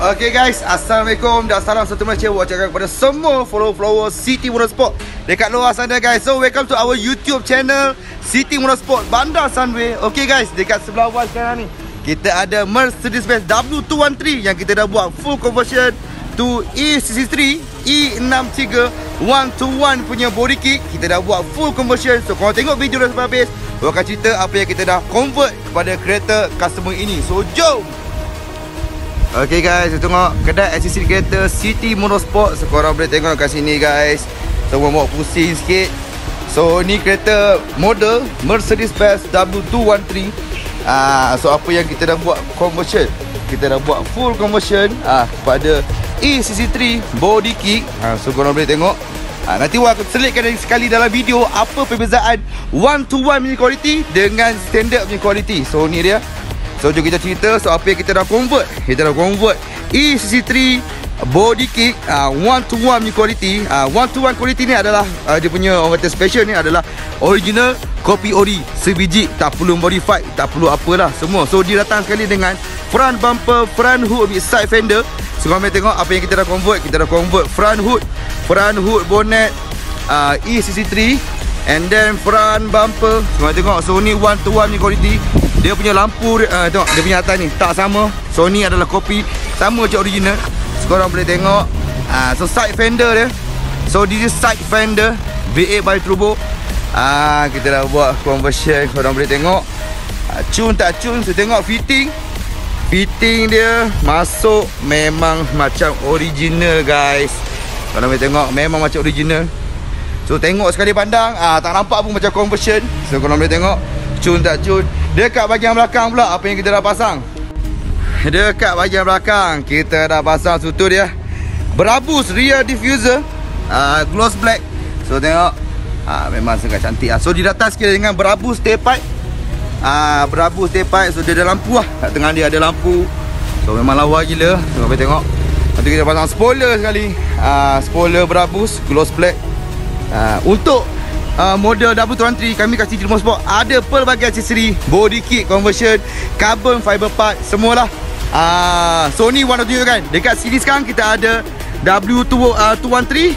Okay guys, Assalamualaikum dan salam satu Malaysia. Ucapkan kepada semua follower City Motorsport dekat luar sana guys. So welcome to our YouTube channel City Motorsport Bandar Sunway. Okay guys, dekat sebelah awal sekarang ni kita ada Mercedes-Benz W213 yang kita dah buat full conversion to E63 E63 1-to-1 punya body kit. Kita dah buat full conversion. So kalau tengok video dah sampai habis, aku akan cerita apa yang kita dah convert kepada kereta customer ini. So jom. Okay guys, kita tengok kedai aksesori kereta City Motorsport. So korang boleh tengok kat sini guys. Semua bawa pusing sikit. So ni kereta model Mercedes-Benz W213. So apa yang kita dah buat conversion, kita dah buat full conversion kepada E63 body kit. So korang boleh tengok. Nanti aku selitkan sekali dalam video apa perbezaan 1-to-1 punya quality dengan standard punya quality. So ni dia. So jom kita cerita. So apa yang kita dah convert, kita dah convert E63 body kit 1-to-1 punya quality. 1-to-1 quality ni adalah dia punya orang kata special ni adalah original copy ori, sebiji, tak perlu modify, tak perlu apalah semua. So dia datang sekali dengan front bumper, front hood with side fender. So korang boleh tengok apa yang kita dah convert. Kita dah convert front hood bonnet E63, and then front bumper. So korang tengok. So ni 1-to-1 punya quality. Dia punya lampu, tengok dia punya atas ni tak sama. So ni adalah copy, sama macam original. So korang boleh tengok. So side fender dia. So this is side fender V8 by turbo. Kita dah buat conversion. Korang boleh tengok. Cun tak cun. So tengok fitting. Fitting dia masuk memang macam original guys. Korang boleh tengok memang macam original. So tengok sekali pandang, tak nampak pun macam conversion. So korang boleh tengok cun tak cun. Dekat bahagian belakang pula, apa yang kita dah pasang? Dekat bahagian belakang kita dah pasang sutur dia berabus rear diffuser, gloss black. So tengok, memang sangat cantik. So dia datang sekali dengan berabus tailpipe. Berabus tailpipe. So dia ada lampu lah, kat tengah dia ada lampu. So memang lawa gila. So boleh tengok. Nanti kita pasang spoiler sekali. Spoiler berabus, gloss black. Untuk model W213 kami kat City Motorsport ada pelbagai aksesori, body kit, conversion, carbon fiber part, semualah. So ni warna tunjuk kan. Dekat sini sekarang kita ada W213.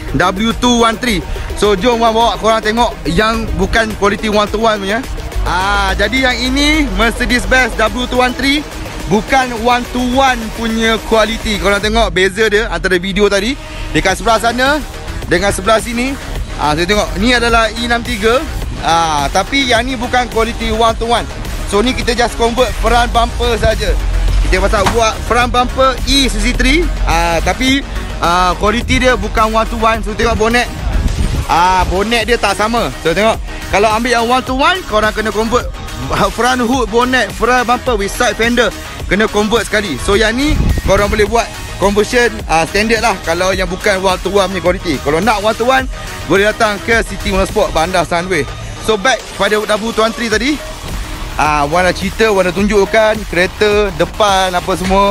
So jom bawa korang tengok yang bukan quality 1-to-1 punya. Jadi yang ini Mercedes-Benz W213 bukan 1-to-1 punya quality. Korang tengok beza dia antara video tadi. Dekat sebelah sana dengan sebelah sini. So tengok, ni adalah E63. Tapi yang ni bukan quality 1-to-1. So ni kita just convert front bumper saja. Kita pasal buat front bumper E63. Tapi quality dia bukan 1-to-1. So tengok bonnet. Bonnet dia tak sama. So tengok, kalau ambil yang 1-to-1, korang kena convert front hood bonnet, front bumper with side fender, kena convert sekali. So yang ni korang boleh buat conversion standard lah kalau yang bukan 1-to-1 punya quality. Kalau nak 1-to-1, boleh datang ke City Motorsport Bandar Sunway. So back pada W213 tadi. Warna cerita, warna tunjukkan kereta depan apa semua.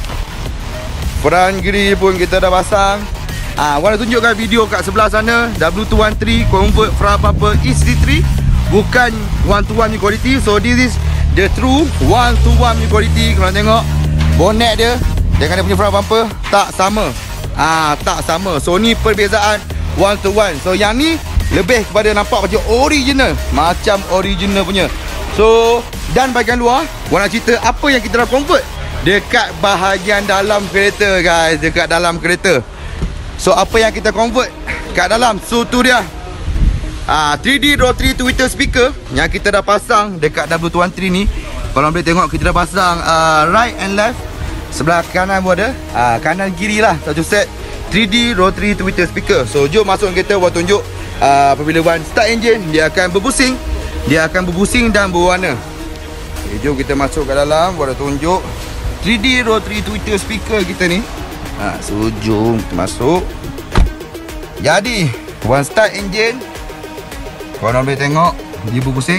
Front grill pun kita dah pasang. Warna tunjukkan video kat sebelah sana. W213 convert front bumper E63 bukan 1-to-1 punya quality. So this is the true 1-to-1 punya quality. Kalau tengok bonnet dia dengan dia punya front bumper tak sama. Tak sama. So ni perbezaan 1-to-1. So yang ni lebih kepada nampak macam original. Macam original punya. So dan bahagian luar, warna cerita apa yang kita dah convert dekat bahagian dalam kereta guys. Dekat dalam kereta. So apa yang kita convert kat dalam, so tu dia 3D rotary tweeter speaker yang kita dah pasang dekat W213 ni. Kalau boleh tengok, kita dah pasang right and left. Sebelah kanan pun ada, kanan kiri lah, satu set 3D rotary tweeter speaker. So jom masuk kereta, buat tunjuk. Apabila Wan start engine, dia akan berbusing. Dia akan berbusing dan berwarna. Okay, jom kita masuk ke dalam, buat tunjuk 3D rotary tweeter speaker kita ni. So jom kita masuk. Jadi Wan start engine, korang boleh tengok dia berbusing.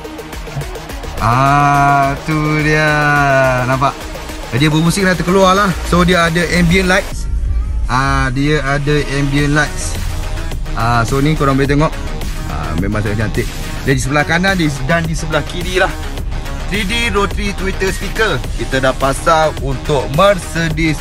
Tu dia, nampak? Dia berbusing dah terkeluar lah. So dia ada ambient lights. Dia ada ambient lights. So ni korang boleh tengok. Memang sangat cantik. Dia di sebelah kanan dan di sebelah kiri lah. 3D rotary tweeter speaker kita dah pasang untuk Mercedes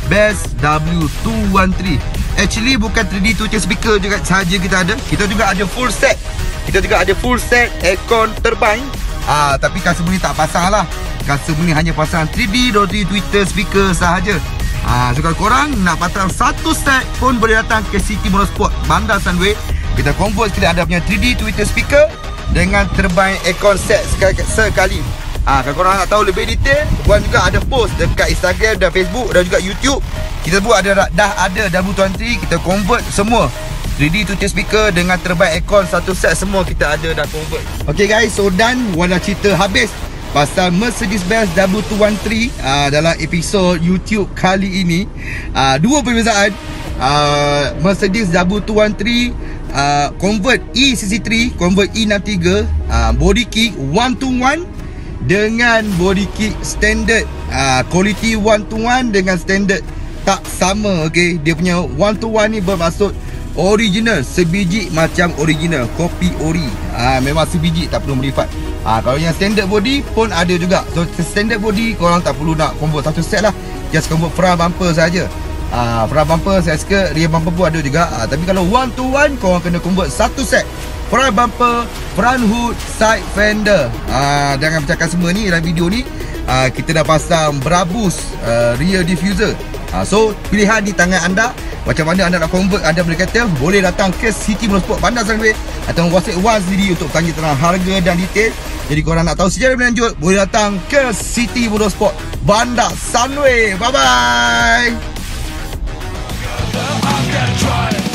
Bass W213. Actually bukan 3D twitcher speaker juga saja kita ada. Kita juga ada full set. Kita juga ada full set aircon turbine. Tapi customer ni tak pasang lah. Customer ni hanya pasang 3D twitcher speaker sahaja. So kalau korang nak pasang satu set pun boleh datang ke City Motorsport Bandar Sunway. Kita convert kita ada punya 3D twitcher speaker dengan turbine aircon set sekali. Kalau korang nak tahu lebih detail, korang juga ada post dekat Instagram dan Facebook dan juga YouTube. Kita buat dah ada W23, kita convert semua 3D twitcher speaker dengan turbine aircon satu set, semua kita ada dah convert. Okay guys, so done. Wana cerita habis pasal Mercedes-Benz W213 dalam episod YouTube kali ini. Dua perbezaan. Mercedes W213 convert E63, convert E63, body kit 1-to-1 dengan body kit standard. Quality 1-to-1 dengan standard tak sama. Okay, dia punya 1-to-1 ni bermaksud original, sebiji macam original, kopi ori. Memang sebiji, tak perlu modify. Kalau yang standard body pun ada juga. So standard body korang tak perlu nak convert satu set lah, just convert front bumper saja. Front bumper saya suka, rear bumper pun ada juga. Tapi kalau 1-to-1 korang kena convert satu set, front bumper, front hood, side fender. Jangan percakap semua ni dalam video ni. Kita dah pasang Brabus rear diffuser. So pilihan di tangan anda. Macam mana anda nak convert, anda boleh kata boleh datang ke City Motorsport Bandar Sunway atau WhatsApp Wan sendiri untuk tanya tentang harga dan detail. Jadi korang nak tahu secara berlanjut, boleh datang ke City Motorsport Bandar Sunway. Bye bye.